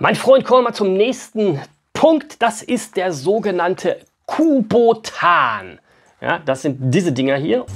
Mein Freund, kommen wir mal zum nächsten Punkt. Das ist der sogenannte Kubotan. Ja, das sind diese Dinger hier.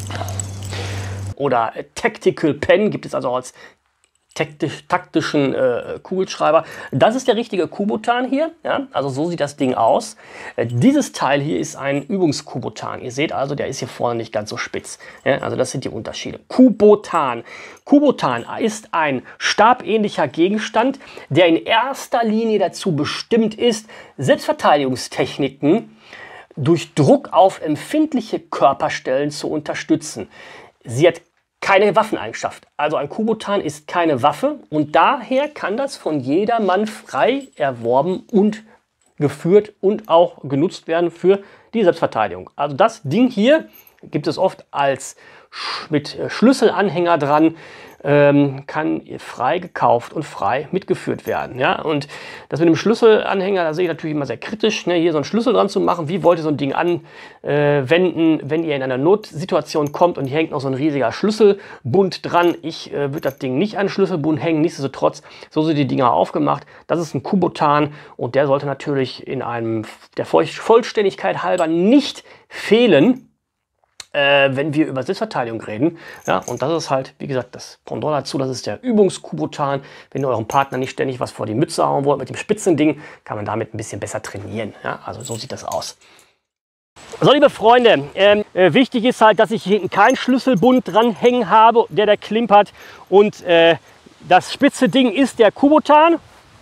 Oder Tactical Pen gibt es also auch als taktischen Kugelschreiber. Das ist der richtige Kubotan hier. Ja? Also so sieht das Ding aus. Dieses Teil hier ist ein Übungskubotan. Ihr seht also, der ist hier vorne nicht ganz so spitz. Ja? Also das sind die Unterschiede. Kubotan. Kubotan ist ein stabähnlicher Gegenstand, der in erster Linie dazu bestimmt ist, Selbstverteidigungstechniken durch Druck auf empfindliche Körperstellen zu unterstützen. Sie hat keine Waffeneigenschaft. Also ein Kubotan ist keine Waffe und daher kann das von jedermann frei erworben und geführt und auch genutzt werden für die Selbstverteidigung. Also das Ding hier gibt es oft als mit Schlüsselanhänger dran, kann frei gekauft und frei mitgeführt werden. Ja? Und das mit dem Schlüsselanhänger, da sehe ich natürlich immer sehr kritisch, ne? Hier so einen Schlüssel dran zu machen. Wie wollt ihr so ein Ding anwenden, wenn ihr in einer Notsituation kommt und hier hängt noch so ein riesiger Schlüsselbund dran? Ich würde das Ding nicht an den Schlüsselbund hängen, nichtsdestotrotz, so sind die Dinger aufgemacht. Das ist ein Kubotan und der sollte natürlich in einem der Vollständigkeit halber nicht fehlen, wenn wir über Selbstverteidigung reden. Ja, und das ist halt, wie gesagt, das Pendant dazu, das ist der Übungskubotan. Wenn ihr eurem Partner nicht ständig was vor die Mütze hauen wollt mit dem Spitzending, kann man damit ein bisschen besser trainieren. Ja, also so sieht das aus. So, liebe Freunde, wichtig ist halt, dass ich hier hinten keinen Schlüsselbund dranhängen habe, der da klimpert. Und das spitze Ding ist der Kubotan.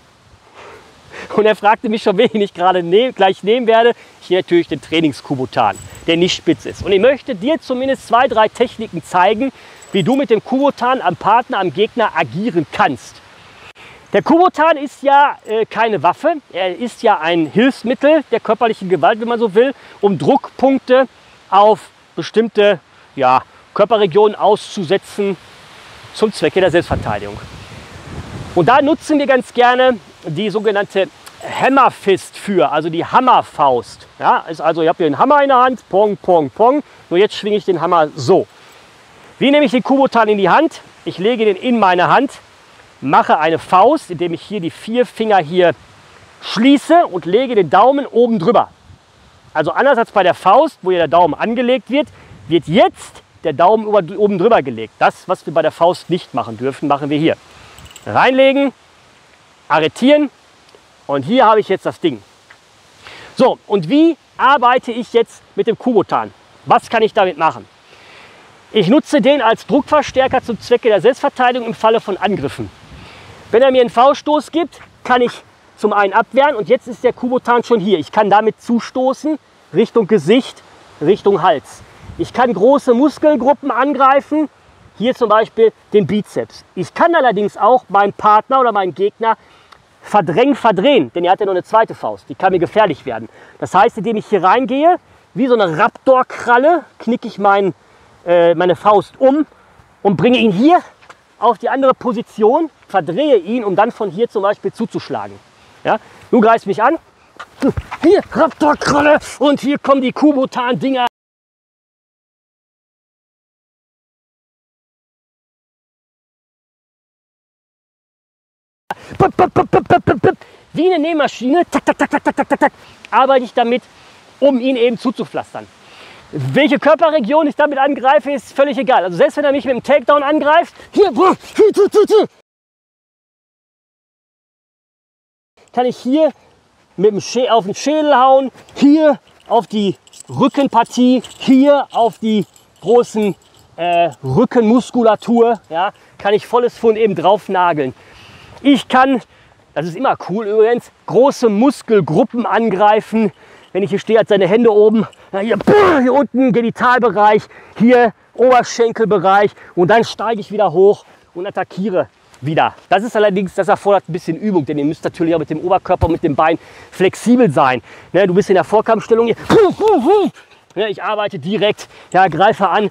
Und er fragte mich schon, wen ich gerade gleich nehmen werde. Ich nehme natürlich den Trainingskubotan, der nicht spitz ist. Und ich möchte dir zumindest 2, 3 Techniken zeigen, wie du mit dem Kubotan am Partner, am Gegner agieren kannst. Der Kubotan ist ja keine Waffe. Er ist ja ein Hilfsmittel der körperlichen Gewalt, wenn man so will, um Druckpunkte auf bestimmte Körperregionen auszusetzen zum Zwecke der Selbstverteidigung. Und da nutzen wir ganz gerne die sogenannte Hammerfist für, also die Hammerfaust. Ja, ist also, ich habe hier einen Hammer in der Hand, pong, pong, pong. Nur jetzt schwinge ich den Hammer so. Wie nehme ich den Kubotan in die Hand? Ich lege den in meine Hand, mache eine Faust, indem ich hier die 4 Finger hier schließe und lege den Daumen oben drüber. Also anders als bei der Faust, wo ja der Daumen angelegt wird, wird jetzt der Daumen oben drüber gelegt. Das, was wir bei der Faust nicht machen dürfen, machen wir hier. Reinlegen, arretieren und hier habe ich jetzt das Ding. So, und wie arbeite ich jetzt mit dem Kubotan? Was kann ich damit machen? Ich nutze den als Druckverstärker zum Zwecke der Selbstverteidigung im Falle von Angriffen. Wenn er mir einen V-Stoß gibt, kann ich zum einen abwehren und jetzt ist der Kubotan schon hier. Ich kann damit zustoßen Richtung Gesicht, Richtung Hals. Ich kann große Muskelgruppen angreifen, hier zum Beispiel den Bizeps. Ich kann allerdings auch meinen Partner oder meinen Gegner verdrehen, denn er hat ja noch eine zweite Faust, die kann mir gefährlich werden. Das heißt, indem ich hier reingehe, wie so eine Raptorkralle, knicke ich meine Faust um und bringe ihn hier auf die andere Position, verdrehe ihn, um dann von hier zum Beispiel zuzuschlagen. Ja? Nun greifst mich an, hier Raptorkralle und hier kommen die Kubotan-Dinger. Wie eine Nähmaschine, tak, tak, tak, tak, tak, tak, tak, arbeite ich damit, um ihn eben zuzupflastern. Welche Körperregion ich damit angreife, ist völlig egal. Also selbst wenn er mich mit dem Takedown angreift, hier, kann ich hier mit dem auf den Schädel hauen, hier auf die Rückenpartie, hier auf die großen Rückenmuskulatur, ja, kann ich volles Pfund eben drauf nageln. Ich kann, das ist immer cool übrigens, große Muskelgruppen angreifen. Wenn ich hier stehe, hat seine Hände oben, hier unten Genitalbereich, hier Oberschenkelbereich und dann steige ich wieder hoch und attackiere wieder. Das ist allerdings, das erfordert ein bisschen Übung, denn ihr müsst natürlich auch mit dem Oberkörper und mit dem Bein flexibel sein. Ne, du bist in der Vorkampfstellung hier. Ne, ich arbeite direkt, greife an.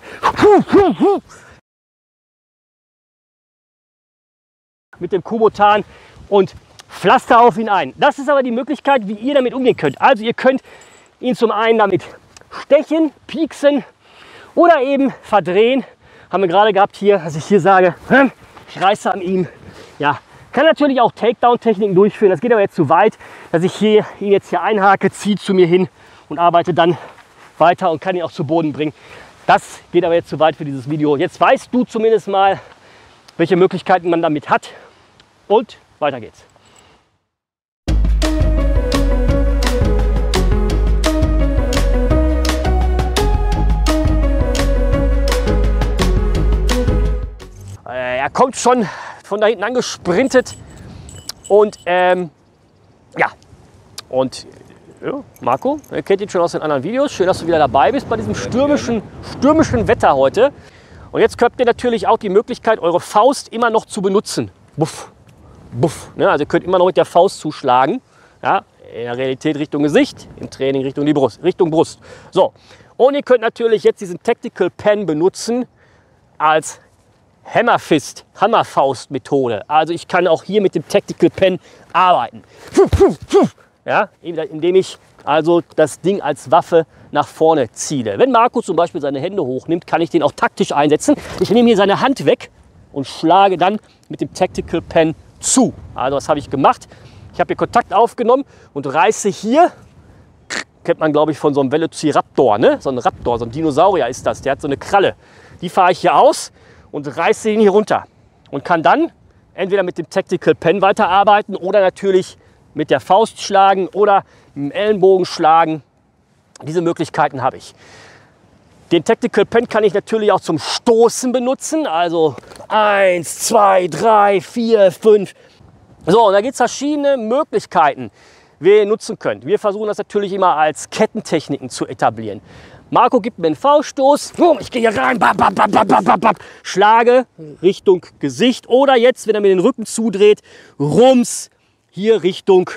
Mit dem Kubotan und pflaster auf ihn ein. Das ist aber die Möglichkeit, wie ihr damit umgehen könnt. Also ihr könnt ihn zum einen damit stechen, pieksen oder eben verdrehen. Haben wir gerade gehabt hier, dass ich hier sage, ich reiße an ihm, kann natürlich auch Takedown-Techniken durchführen. Das geht aber jetzt zu weit, dass ich ihn jetzt hier einhake, ziehe zu mir hin und arbeite dann weiter und kann ihn auch zu Boden bringen. Das geht aber jetzt zu weit für dieses Video. Jetzt weißt du zumindest mal, welche Möglichkeiten man damit hat. Und weiter geht's. Er kommt schon von da hinten angesprintet und ja, Marco, ihr kennt ihn schon aus den anderen Videos. Schön, dass du wieder dabei bist bei diesem stürmischen Wetter heute. Und jetzt habt ihr natürlich auch die Möglichkeit, eure Faust immer noch zu benutzen. Buff, buff. Ne? Also ihr könnt immer noch mit der Faust zuschlagen. Ja? In der Realität Richtung Gesicht, im Training Richtung die Brust, Richtung Brust. So. Und ihr könnt natürlich jetzt diesen Tactical Pen benutzen als Hammerfist, Hammerfaust-Methode. Also ich kann auch hier mit dem Tactical Pen arbeiten. Ja, indem ich also das Ding als Waffe nach vorne ziele. Wenn Marco zum Beispiel seine Hände hochnimmt, kann ich den auch taktisch einsetzen. Ich nehme hier seine Hand weg und schlage dann mit dem Tactical Pen zu. Also was habe ich gemacht? Ich habe hier Kontakt aufgenommen und reiße hier, kennt man glaube ich von so einem Velociraptor, ne? So ein Raptor, so ein Dinosaurier ist das, der hat so eine Kralle. Die fahre ich hier aus und reiße ihn hier runter und kann dann entweder mit dem Tactical Pen weiterarbeiten oder natürlich mit der Faust schlagen oder mit dem Ellenbogen schlagen. Diese Möglichkeiten habe ich. Den Tactical Pen kann ich natürlich auch zum Stoßen benutzen. Also 1, 2, 3, 4, 5. So, und da gibt es verschiedene Möglichkeiten, wie ihr nutzen könnt. Wir versuchen das natürlich immer als Kettentechniken zu etablieren. Marco gibt mir einen V-Stoß, ich gehe hier rein, schlage Richtung Gesicht oder jetzt, wenn er mir den Rücken zudreht, rums, hier Richtung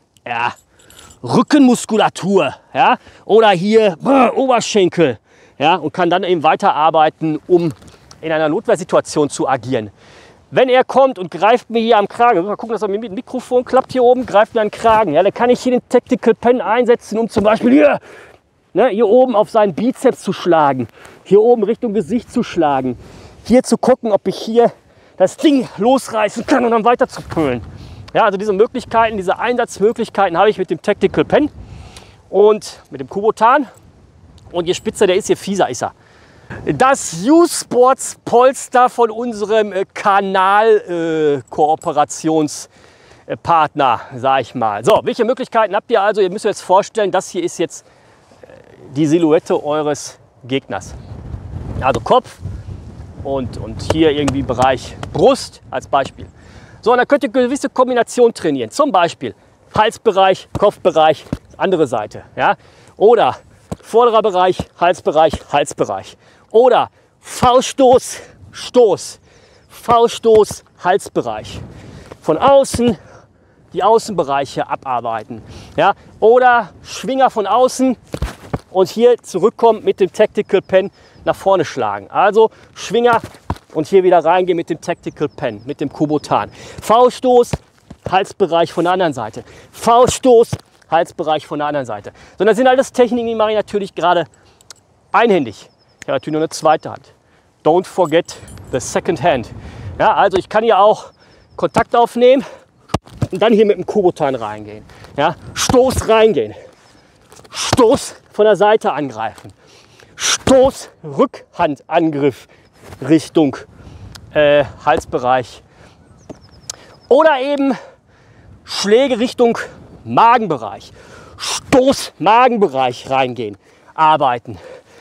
Rückenmuskulatur, ja, oder hier Oberschenkel, ja, und kann dann eben weiterarbeiten, um in einer Notwehrsituation zu agieren. Wenn er kommt und greift mir hier am Kragen, mal gucken, dass er mit dem Mikrofon klappt hier oben, greift mir an den Kragen, ja, dann kann ich hier den Tactical Pen einsetzen, um zum Beispiel hier oben auf seinen Bizeps zu schlagen, hier oben Richtung Gesicht zu schlagen, hier zu gucken, ob ich hier das Ding losreißen kann und dann weiter zu pölen. Ja, also diese Möglichkeiten, diese Einsatzmöglichkeiten habe ich mit dem Tactical Pen und mit dem Kubotan. Und je spitzer der ist, je fieser ist er. Das U-Sports Polster von unserem Kanal-Kooperationspartner, sage ich mal. So, welche Möglichkeiten habt ihr also? Ihr müsst euch jetzt vorstellen, das hier ist jetzt die Silhouette eures Gegners. Also Kopf und hier irgendwie Bereich Brust als Beispiel. So, und dann könnt ihr gewisse Kombinationen trainieren. Zum Beispiel Halsbereich, Kopfbereich, andere Seite. Ja? Oder vorderer Bereich, Halsbereich, Halsbereich. Oder Fauststoß, Stoß, Fauststoß, Halsbereich. Von außen die Außenbereiche abarbeiten. Ja? Oder Schwinger von außen und hier zurückkommen mit dem Tactical Pen nach vorne schlagen. Also Schwinger und hier wieder reingehen mit dem Tactical Pen, mit dem Kubotan. V-Stoß, Halsbereich von der anderen Seite. V-Stoß, Halsbereich von der anderen Seite. So, das sind alles Techniken, die mache ich natürlich gerade einhändig. Ich habe natürlich nur eine zweite Hand. Don't forget the second hand. Ja, also ich kann hier auch Kontakt aufnehmen und dann hier mit dem Kubotan reingehen. Ja, Stoß reingehen. Stoß von der Seite angreifen. Stoß, Rückhandangriff Richtung Halsbereich. Oder eben Schläge Richtung Magenbereich. Stoß, Magenbereich reingehen. Arbeiten.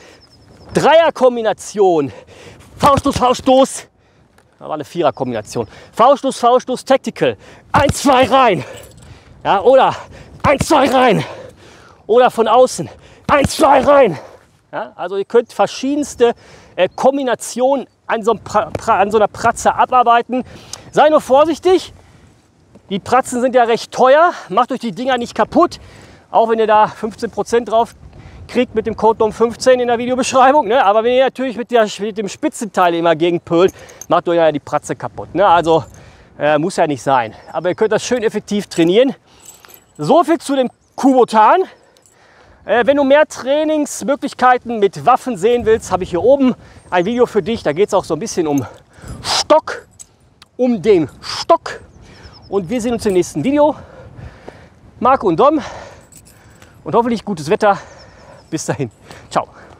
Dreierkombination. V-Stoß, V-Stoß. Das war eine Viererkombination. V-Stoß, V-Stoß, Tactical. 1, 2 rein. Ja, oder 1, 2 rein. Oder von außen. 1, 2 rein. Ja, also ihr könnt verschiedenste Kombinationen an so einer Pratze abarbeiten. Sei nur vorsichtig. Die Pratzen sind ja recht teuer. Macht euch die Dinger nicht kaputt. Auch wenn ihr da 15% drauf kriegt mit dem Code NOM15 in der Videobeschreibung. Ne? Aber wenn ihr natürlich mit dem Spitzenteil immer gegenpölt, macht euch ja die Pratze kaputt. Ne? Also muss ja nicht sein. Aber ihr könnt das schön effektiv trainieren. So viel zu dem Kubotan. Wenn du mehr Trainingsmöglichkeiten mit Waffen sehen willst, habe ich hier oben ein Video für dich. Da geht es auch so ein bisschen um Stock, um den Stock Und wir sehen uns im nächsten Video. Marco und Dom und hoffentlich gutes Wetter. Bis dahin. Ciao.